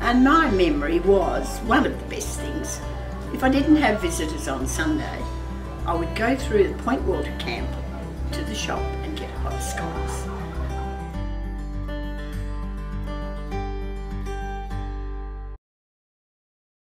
And my memory was one of the best things. If I didn't have visitors on Sunday, I would go through the Point Water camp to the shop and get hot scones.